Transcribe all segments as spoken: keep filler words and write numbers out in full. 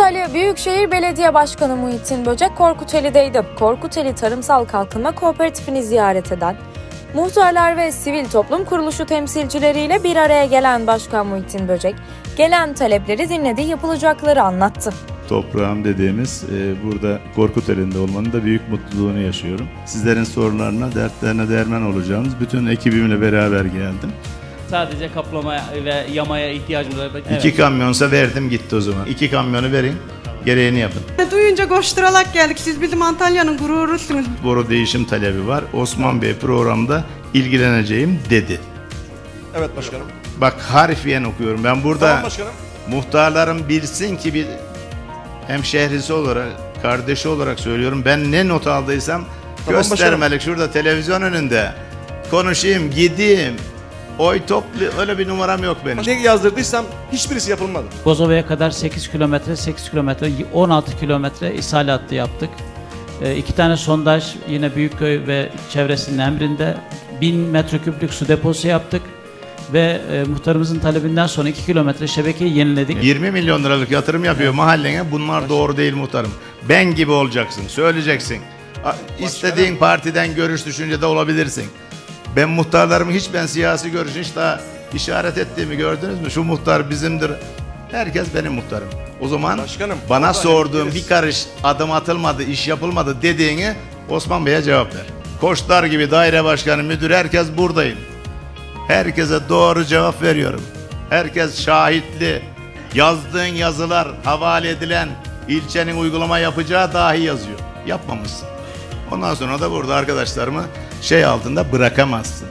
Antalya Büyükşehir Belediye Başkanı Muhittin Böcek Korkuteli'deydi. Korkuteli Tarımsal Kalkınma Kooperatifini ziyaret eden, muhtarlar ve sivil toplum kuruluşu temsilcileriyle bir araya gelen Başkan Muhittin Böcek, gelen talepleri dinledi, yapılacakları anlattı. Toprağım dediğimiz e, burada Korkuteli'nde olmanın da büyük mutluluğunu yaşıyorum. Sizlerin sorularına, dertlerine derman olacağımız bütün ekibimle beraber geldim. Sadece kaplamaya ve yamaya ihtiyacımız var. Evet. İki kamyonsa verdim gitti o zaman. İki kamyonu verin, gereğini yapın. Duyunca koşturarak geldik. Siz bizim Antalya'nın gururusunuz. Boru değişim talebi var. Osman Bey programda ilgileneceğim dedi. Evet başkanım. Bak harfiyen okuyorum. Ben burada Tamam başkanım. muhtarlarım bilsin ki bir hemşehrisi olarak, kardeşi olarak söylüyorum. Ben ne not aldıysam Tamam göstermelik başkanım. şurada televizyon önünde konuşayım, gideyim. Oy toplu öyle bir numaram yok benim. Ne yazdırdıysam hiçbirisi yapılmadı. Bozova'ya kadar sekiz kilometre, sekiz kilometre, on altı kilometre ishal hattı yaptık. E, iki tane sondaj yine Büyükköy ve çevresinin emrinde bin metreküplük su deposu yaptık. Ve e, muhtarımızın talebinden sonra iki kilometre şebekeyi yeniledik. yirmi milyon liralık yatırım yapıyor mahallene. Bunlar doğru değil muhtarım. Ben gibi olacaksın, söyleyeceksin. İstediğin partiden görüş düşüncede olabilirsin. Ben muhtarlarımı hiç ben siyasi görüş hiç daha işaret ettiğimi gördünüz mü? Şu muhtar bizimdir. Herkes benim muhtarım. O zaman Başkanım, bana sorduğum hepimiz. bir karış adım atılmadı, iş yapılmadı dediğini Osman Bey'e cevap ver. Koçlar gibi daire başkanı, müdür herkes buradayım. Herkese doğru cevap veriyorum. Herkes şahitli. Yazdığın yazılar, havale edilen ilçenin uygulama yapacağı dahi yazıyor. Yapmamışsın. Ondan sonra da burada arkadaşlarımı şey altında bırakamazsın.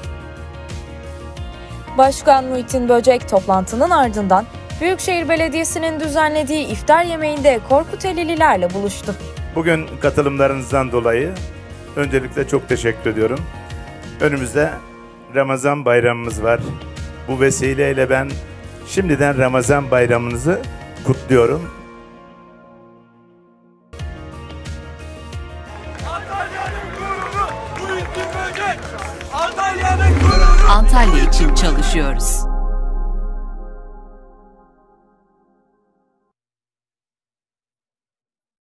Başkan Muhittin Böcek toplantının ardından Büyükşehir Belediyesi'nin düzenlediği iftar yemeğinde Korkutelililerle buluştu. Bugün katılımlarınızdan dolayı öncelikle çok teşekkür ediyorum. Önümüzde Ramazan bayramımız var. Bu vesileyle ben şimdiden Ramazan bayramınızı kutluyorum. Antalya için çalışıyoruz.